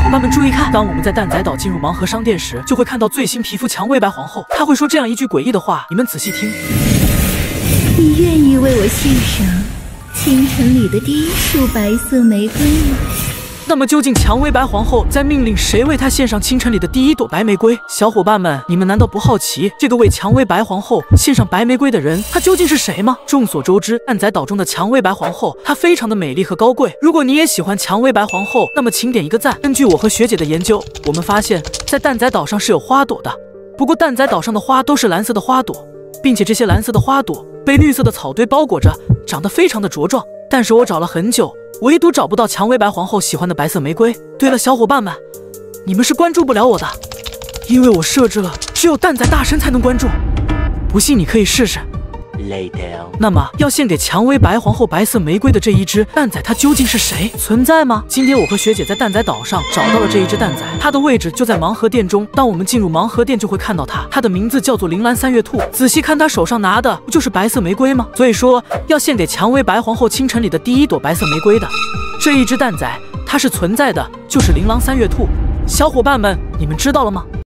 伙伴们注意看，当我们在蛋仔岛进入盲盒商店时，就会看到最新皮肤蔷薇白皇后，她会说这样一句诡异的话，你们仔细听。 你愿意为我献上清晨里的第一束白色玫瑰吗？ 那么究竟蔷薇白皇后在命令谁为她献上清晨里的第一朵白玫瑰？小伙伴们，你们难道不好奇这个为蔷薇白皇后献上白玫瑰的人，她究竟是谁吗？众所周知，蛋仔岛中的蔷薇白皇后，她非常的美丽和高贵。如果你也喜欢蔷薇白皇后，那么请点一个赞。根据我和学姐的研究，我们发现，在蛋仔岛上是有花朵的，不过蛋仔岛上的花都是蓝色的花朵，并且这些蓝色的花朵被绿色的草堆包裹着，长得非常的茁壮。但是我找了很久，唯独找不到蔷薇白皇后喜欢的白色玫瑰。对了，小伙伴们，你们是关注不了我的，因为我设置了只有蛋仔大神才能关注，不信你可以试试。那么要献给蔷薇白皇后白色玫瑰的这一只蛋仔，它究竟是谁？存在吗？今天我和学姐在蛋仔岛上找到了这一只蛋仔，它的位置就在盲盒店中。当我们进入盲盒店，就会看到它，它的名字叫做铃兰三月兔。仔细看它手上拿的，不就是白色玫瑰吗？所以说要献给蔷薇白皇后清晨里的第一朵白色玫瑰的这一只蛋仔，它是存在的，就是琳琅三月兔。小伙伴们，你们知道了吗？